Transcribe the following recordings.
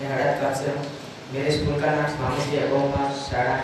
मैं हड़दगंज से हूँ। मेरे स्कूल का नाम स्वामी श्री अगोमा शाला।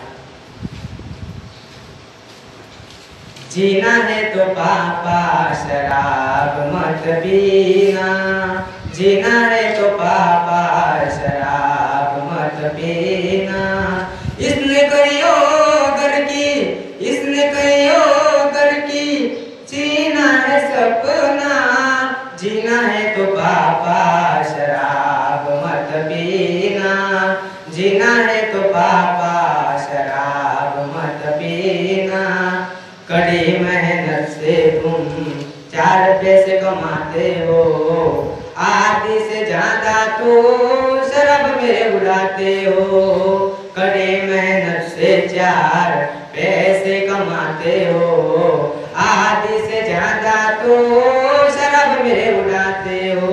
जीना है तो पापा शराब मत पीना, जीना है तो पापा शराब मत पीना। इसने करियो घर की, इसने करियो घर की, जीना है सपना। जीना है तो पापा शराब मत पीना, जीना है तो पापा शराब मत पीना। कड़ी मेहनत से तुम 4 पैसे कमाते हो, आधी से ज्यादा तो शराब में उड़ाते हो। कड़ी मेहनत से 4 पैसे कमाते हो, आधी से ज्यादा तो शराब में उड़ाते हो।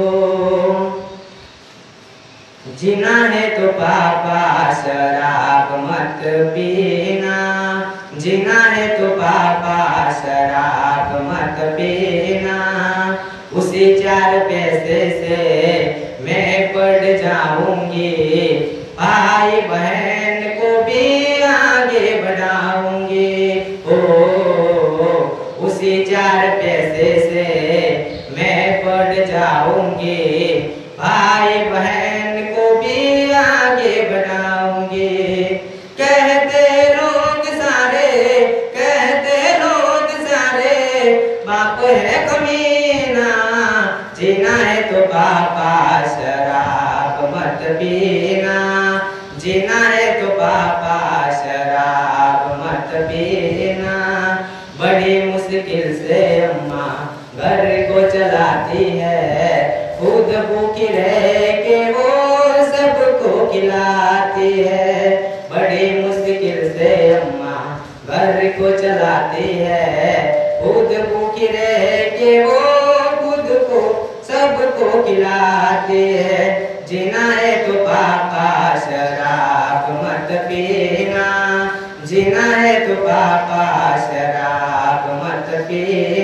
जीना है तो पापा शराब मत पीना, जीना है तो पापा शराब मत पीना। उसी 4 पैसे से मैं पढ़ जाऊंगी, भाई बहन को भी आगे बढ़ाऊंगी। ओ उसी 4 पैसे से मैं पढ़ जाऊंगी, भाई बहन को भी आगे बढ़ाऊंगी। कहते लोग सारे, कहते लोग सारे, बाप है कमीना। जीना है तो पापा शराब मत पीना, जीना है तो पापा शराब मत पीना। बड़ी मुश्किल से अम्मा घर को चलाती है, खुद भूखी रह के वो सबको खिलाती है। बड़ी मुश्किल से अम्मा घर को चलाती है, खुद भूखी रह के वो खुद को सबको खिलाती है। जीना है तो पापा शराब मत पीना, जीना है तो पापा शराब मत पीना।